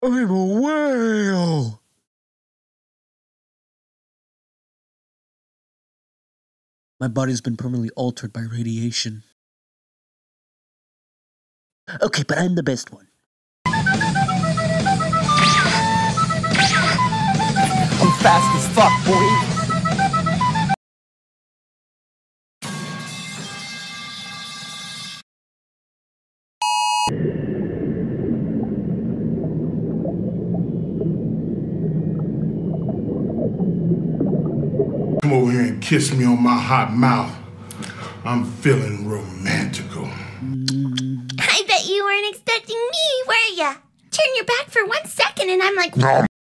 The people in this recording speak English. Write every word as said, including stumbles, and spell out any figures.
I'm a whale! My body's been permanently altered by radiation. Okay, but I'm the best one. I'm fast as fuck, boy! Come over here and kiss me on my hot mouth. I'm feeling romantical. I bet you weren't expecting me, were ya? Turn your back for one second and I'm like... No.